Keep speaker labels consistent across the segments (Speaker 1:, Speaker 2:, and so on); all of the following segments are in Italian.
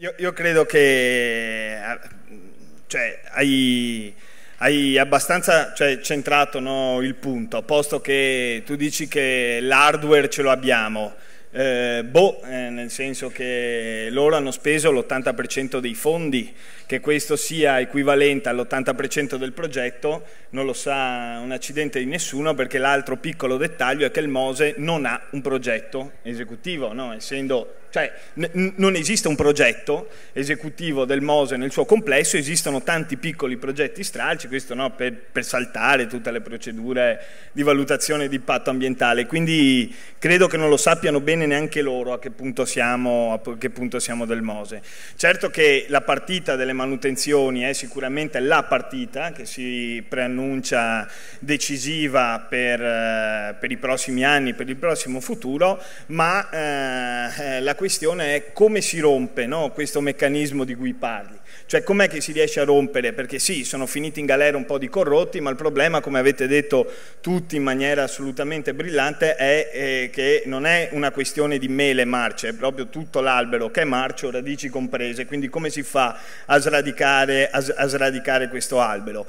Speaker 1: Io credo che cioè, hai abbastanza centrato, no, il punto, posto che tu dici che l'hardware ce lo abbiamo. Nel senso che loro hanno speso l'80% dei fondi, che questo sia equivalente all'80% del progetto non lo sa un accidente di nessuno, perché l'altro piccolo dettaglio è che il MOSE non ha un progetto esecutivo, no? Essendo, cioè, non esiste un progetto esecutivo del MOSE nel suo complesso, esistono tanti piccoli progetti stralci, questo no, per saltare tutte le procedure di valutazione di impatto ambientale, quindi credo che non lo sappiano bene neanche loro a che punto siamo del MOSE. Certo che la partita delle manutenzioni è sicuramente la partita che si preannuncia decisiva per i prossimi anni, per il prossimo futuro, ma la questione è come si rompe, no, questo meccanismo di cui parli. Cioè com'è che si riesce a rompere? Perché sì, sono finiti in galera un po' di corrotti, ma il problema, come avete detto tutti in maniera assolutamente brillante, è che non è una questione di mele marce, è proprio tutto l'albero che è marcio, radici comprese, quindi come si fa a sradicare questo albero?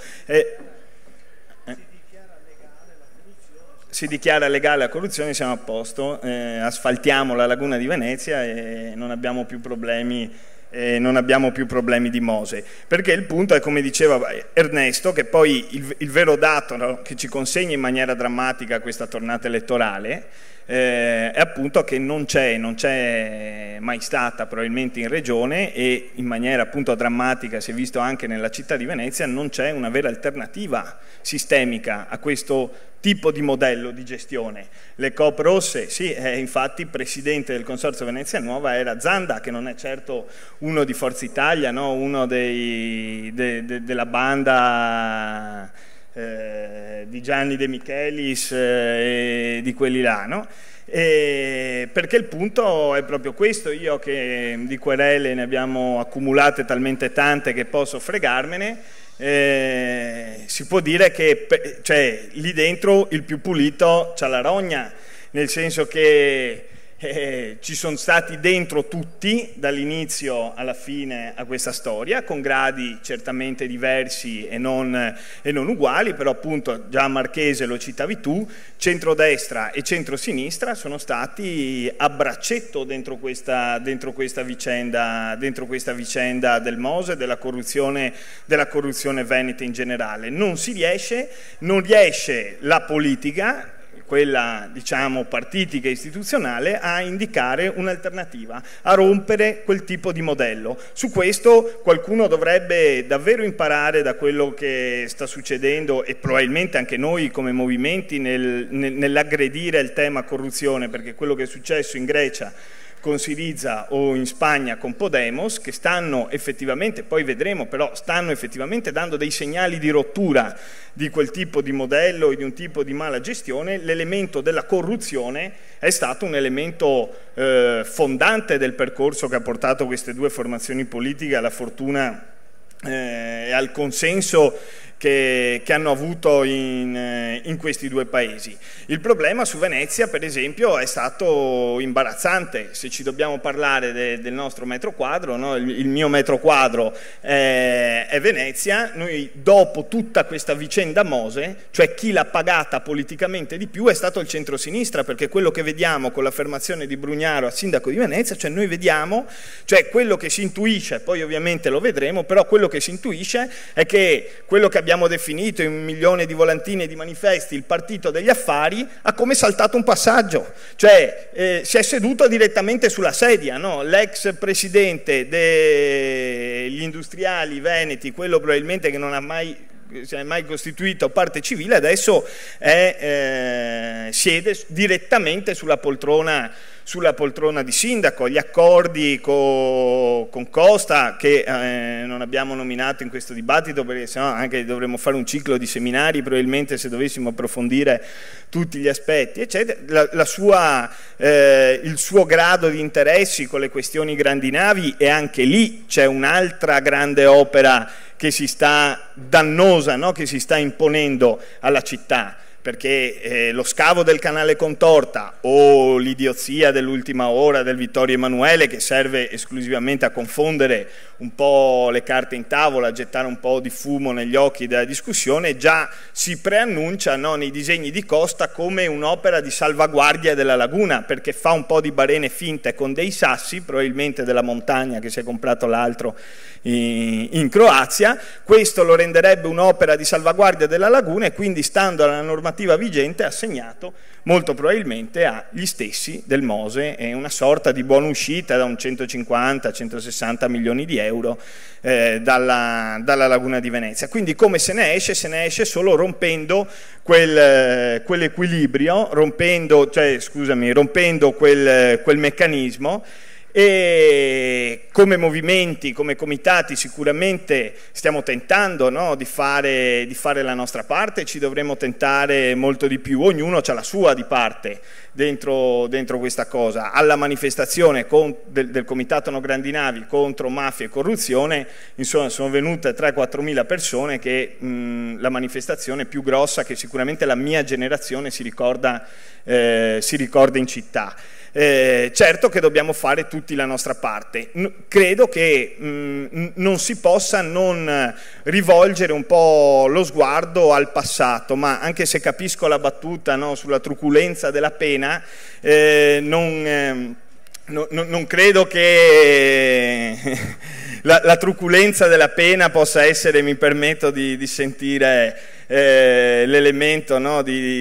Speaker 1: Si dichiara legale la corruzione, siamo a posto, asfaltiamo la laguna di Venezia e non abbiamo più problemi di MOSE, perché il punto è, come diceva Ernesto, che poi il vero dato, no, che ci consegna in maniera drammatica questa tornata elettorale è appunto che non c'è mai stata probabilmente in regione, e in maniera appunto drammatica si è visto anche nella città di Venezia, non c'è una vera alternativa sistemica a questo tipo di modello di gestione. Le Coop rosse, sì, infatti il presidente del Consorzio Venezia Nuova era Zanda, che non è certo uno di Forza Italia, no? Uno della banda di Gianni De Michelis e di quelli là, no? Perché il punto è proprio questo. Io che di querele ne abbiamo accumulate talmente tante che posso fregarmene, si può dire che lì dentro il più pulito c'ha la rogna, nel senso che ci sono stati dentro tutti dall'inizio alla fine a questa storia, con gradi certamente diversi e non uguali, però appunto già Marchese lo citavi tu, centrodestra e centrosinistra sono stati a braccetto dentro questa vicenda del MOSE, della corruzione veneta in generale. Non riesce la politica, quella diciamo partitica e istituzionale, a indicare un'alternativa, a rompere quel tipo di modello. Su questo qualcuno dovrebbe davvero imparare da quello che sta succedendo, e probabilmente anche noi come movimenti nell'aggredire il tema corruzione, perché quello che è successo in Grecia con Syriza o in Spagna con Podemos, che stanno effettivamente, poi vedremo, però stanno effettivamente dando dei segnali di rottura di quel tipo di modello e di un tipo di mala gestione. L'elemento della corruzione è stato un elemento fondante del percorso che ha portato queste due formazioni politiche alla fortuna e al consenso che hanno avuto in questi due paesi. Il problema su Venezia, per esempio, è stato imbarazzante. Se ci dobbiamo parlare del nostro metro quadro, no? Il mio metro quadro è Venezia. Noi, dopo tutta questa vicenda MOSE, cioè chi l'ha pagata politicamente di più è stato il centrosinistra, perché quello che vediamo con l'affermazione di Brugnaro a sindaco di Venezia, cioè noi vediamo, cioè quello che si intuisce, poi ovviamente lo vedremo, però quello che si intuisce è che quello che abbiamo definito in 1 milione di volantini e di manifesti il partito degli affari ha come saltato un passaggio, cioè si è seduto direttamente sulla sedia, no? L'ex presidente degli industriali veneti, quello probabilmente che non ha mai si è mai costituito parte civile, adesso siede direttamente sulla poltrona di sindaco. Gli accordi con Costa, che non abbiamo nominato in questo dibattito, perché sennò anche dovremmo fare un ciclo di seminari probabilmente se dovessimo approfondire tutti gli aspetti, eccetera. Il suo grado di interessi con le questioni grandi navi, e anche lì c'è un'altra grande opera che si sta dannosa, no? Che si sta imponendo alla città. perché lo scavo del canale Contorta o l'idiozia dell'ultima ora del Vittorio Emanuele, che serve esclusivamente a confondere un po' le carte in tavola, a gettare un po' di fumo negli occhi della discussione, già si preannuncia, no, nei disegni di Costa come un'opera di salvaguardia della laguna, perché fa un po' di barene finte con dei sassi, probabilmente della montagna che si è comprato l'altro in Croazia. Questo lo renderebbe un'opera di salvaguardia della laguna e quindi, stando alla normativa vigente, assegnato molto probabilmente agli stessi del Mose, è una sorta di buona uscita da un 150-160 milioni di euro dalla laguna di Venezia. Quindi come se ne esce? Se ne esce solo rompendo quell'equilibrio, rompendo quel meccanismo. E come movimenti, come comitati, sicuramente stiamo tentando, no, di fare la nostra parte, ci dovremo tentare molto di più, ognuno ha la sua di parte dentro questa cosa. Alla manifestazione del Comitato No Grandi Navi contro mafia e corruzione, insomma, sono venute 3-4 mila persone, che la manifestazione più grossa che sicuramente la mia generazione si ricorda in città. Certo che dobbiamo fare tutti la nostra parte. Credo che non si possa non rivolgere un po' lo sguardo al passato, ma anche se capisco la battuta, no, sulla truculenza della pena, non credo che la truculenza della pena possa essere, mi permetto di sentire l'elemento, no,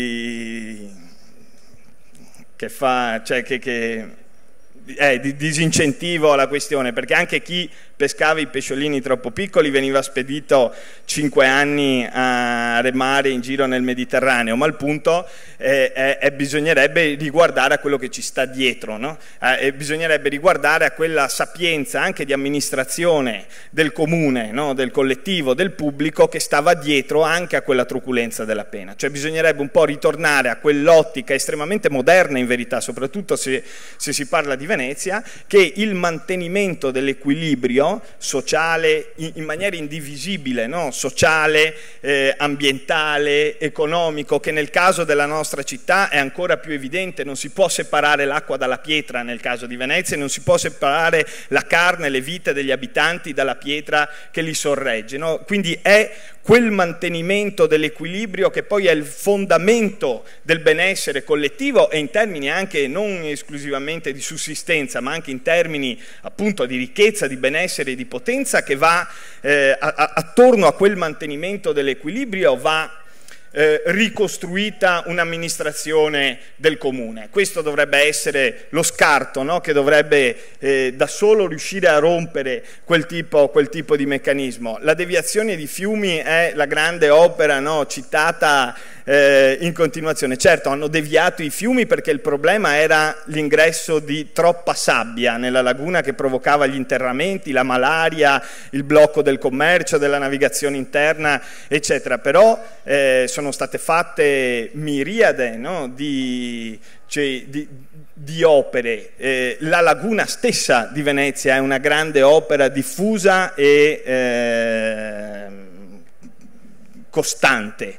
Speaker 1: di disincentivo alla questione, perché anche chi pescava i pesciolini troppo piccoli veniva spedito 5 anni a remare in giro nel Mediterraneo, ma il punto bisognerebbe riguardare a quello che ci sta dietro, no? Bisognerebbe riguardare a quella sapienza anche di amministrazione del comune, no? Del collettivo, del pubblico, che stava dietro anche a quella truculenza della pena. Cioè bisognerebbe un po' ritornare a quell'ottica estremamente moderna, in verità, soprattutto se si parla di Venezia, che il mantenimento dell'equilibrio sociale in maniera indivisibile, no? Sociale, ambientale, economico, che nel caso della nostra città è ancora più evidente. Non si può separare l'acqua dalla pietra nel caso di Venezia, non si può separare la carne, le vite degli abitanti dalla pietra che li sorregge, no? Quindi è quel mantenimento dell'equilibrio che poi è il fondamento del benessere collettivo, e in termini anche non esclusivamente di sussistenza, ma anche in termini appunto di ricchezza, di benessere e di potenza, che va attorno a quel mantenimento dell'equilibrio va ricostruita un'amministrazione del comune. Questo dovrebbe essere lo scarto, no? Che dovrebbe da solo riuscire a rompere quel tipo di meccanismo. La deviazione di fiumi è la grande opera, no? Citata in continuazione. Certo, hanno deviato i fiumi perché il problema era l'ingresso di troppa sabbia nella laguna, che provocava gli interramenti, la malaria, il blocco del commercio, della navigazione interna, eccetera. Però sono state fatte miriade, no, di opere. La laguna stessa di Venezia è una grande opera diffusa e costante.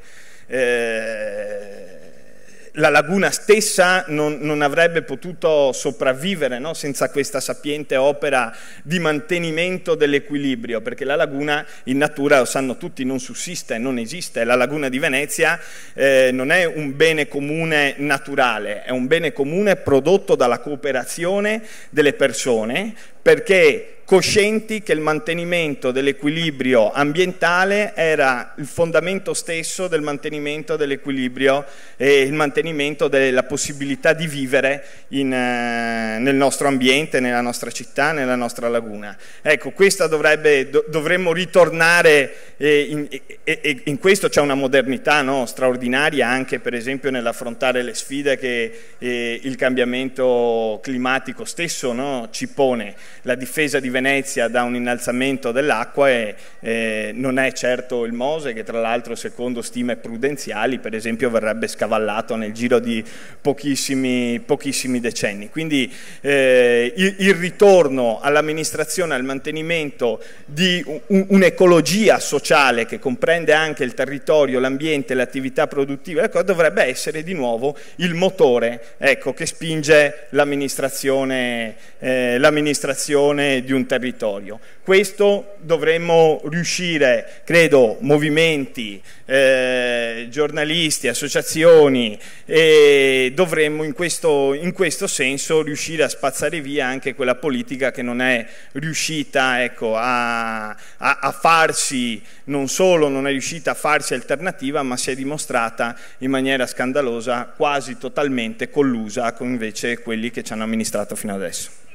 Speaker 1: La laguna stessa non avrebbe potuto sopravvivere, no? Senza questa sapiente opera di mantenimento dell'equilibrio, perché la laguna in natura, lo sanno tutti, non sussiste, non esiste. La laguna di Venezia non è un bene comune naturale, è un bene comune prodotto dalla cooperazione delle persone, perché coscienti che il mantenimento dell'equilibrio ambientale era il fondamento stesso del mantenimento dell'equilibrio e il mantenimento della possibilità di vivere nel nostro ambiente, nella nostra città, nella nostra laguna. Ecco, questa dovremmo ritornare, in questo c'è una modernità, no, straordinaria, anche per esempio nell'affrontare le sfide che il cambiamento climatico stesso, no, ci pone. La difesa di Venezia da un innalzamento dell'acqua non è certo il Mose, che tra l'altro secondo stime prudenziali per esempio verrebbe scavallato nel giro di pochissimi decenni. Quindi il ritorno all'amministrazione, al mantenimento di un'ecologia sociale che comprende anche il territorio, l'ambiente, le attività produttive, dovrebbe essere di nuovo il motore, ecco, che spinge l'amministrazione di un territorio. Questo dovremmo riuscire, credo, movimenti, giornalisti, associazioni, e dovremmo in questo senso riuscire a spazzare via anche quella politica che non è riuscita, ecco, a farsi, non solo non è riuscita a farsi alternativa, ma si è dimostrata in maniera scandalosa quasi totalmente collusa con invece quelli che ci hanno amministrato fino adesso.